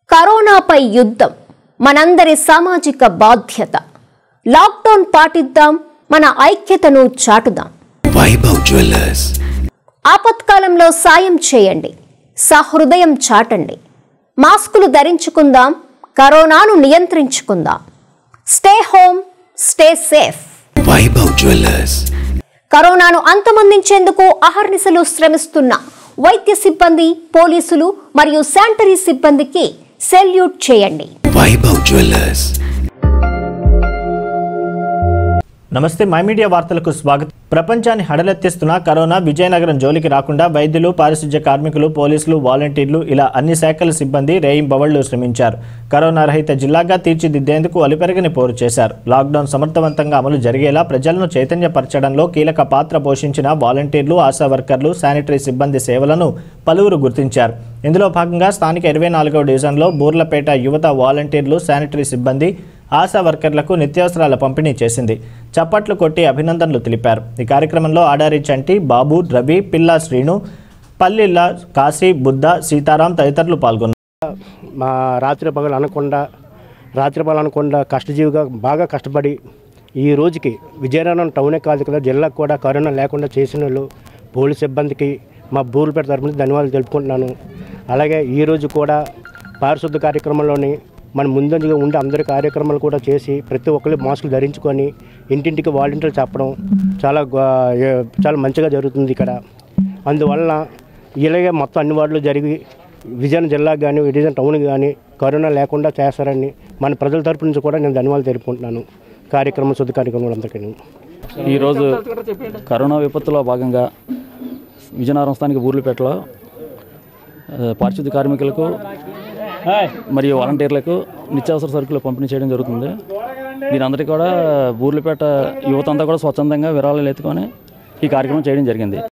కరోనాపై యుద్ధం మనందరి సామాజిక బాధ్యత. లాక్డౌన్ పాటిద్దాం, మన ఐక్యతను చాటుదాం. వైభవ్ జ్యువెలర్స్. ఆపత్కాలంలో సాయం చేయండి, సహృదయం చాటండి. మాస్కులు ధరించుకుందాం, కరోనాను నియంత్రించుకుందాం. Stay home, stay safe. Vaibhav Jewellers. కరోనాను అంతమొందించేందుకు అహర్నిశలు శ్రమిస్తున్న వైద్య సిబ్బంది, పోలీసులు మరియు శానిటరీ సిబ్బందికి సెల్యూట్ చేయండి. వైభవ్ జ్యువెలర్స్. నమస్తే, మై మీడియా వార్తలకు స్వాగతం. ప్రపంచాన్ని హడలెత్తిస్తున్న కరోనా విజయనగరం జోలికి రాకుండా వైద్యులు, పారిశుధ్య కార్మికులు, పోలీసులు, వాలంటీర్లు ఇలా అన్ని శాఖల సిబ్బంది రేయింబవళ్లు శ్రమించారు. కరోనా రహిత జిల్లాగా తీర్చిదిద్దేందుకు అలిపెరగని పోరు చేశారు. లాక్డౌన్ సమర్థవంతంగా అమలు జరిగేలా ప్రజలను చైతన్యపరచడంలో కీలక పాత్ర పోషించిన వాలంటీర్లు, ఆశా వర్కర్లు, శానిటరీ సిబ్బంది సేవలను పలువురు గుర్తించారు. ఇందులో భాగంగా స్థానిక 24వ డివిజన్లో బూర్లపేట యువత వాలంటీర్లు, శానిటరీ సిబ్బంది, ఆశా వర్కర్లకు నిత్యావసరాల పంపిణీ చేసింది. చప్పట్లు కొట్టి అభినందనలు తెలిపారు. ఈ కార్యక్రమంలో ఆడారి చంటి, బాబు, రవి, పిల్లా శ్రీను, పల్లిల్ల కాశీ, బుద్ధ, సీతారాం తదితరులు పాల్గొన్నారు. మా రాత్రి పగలు అనకుండా కష్టజీవిగా బాగా కష్టపడి ఈ రోజుకి విజయనగరం టౌనే కాదు కదా, జిల్లాకు కూడా కరోనా లేకుండా చేసిన వాళ్ళు పోలీస్ సిబ్బందికి మా బూర్లపేట తరఫున ధన్యవాదాలు తెలుపుకుంటున్నాను. అలాగే ఈరోజు కూడా పారిశుద్ధ కార్యక్రమంలోని మన ముందంజగా ఉండి అందరి కార్యక్రమాలు కూడా చేసి ప్రతి ఒక్కరు మాస్కులు ధరించుకొని ఇంటింటికి వాలంటీర్లు చెప్పడం చాలా మంచిగా జరుగుతుంది ఇక్కడ. అందువలన ఇలాగే మొత్తం అన్ని వార్డులు జరిగి విజయనగరం జిల్లాకు కానీ విజయనగరం టౌన్కి కానీ కరోనా లేకుండా చేస్తారని మన ప్రజల తరపు నుంచి కూడా నేను ధన్యవాదాలు తెలుపుకుంటున్నాను. శుద్ధ కార్యక్రమాలు అందరికీ. ఈరోజు కరోనా విపత్తులో భాగంగా విజయనగరం స్థానిక బూర్లపేటలో పారిశుద్ధ్య కార్మికులకు మరియు వాలంటీర్లకు నిత్యావసర సరుకులు పంపిణీ చేయడం జరుగుతుంది. దీనందరికీ కూడా బూర్లపేట యువత అంతా కూడా స్వచ్ఛందంగా విరాళాలు ఎత్తుకొని ఈ కార్యక్రమం చేయడం జరిగింది.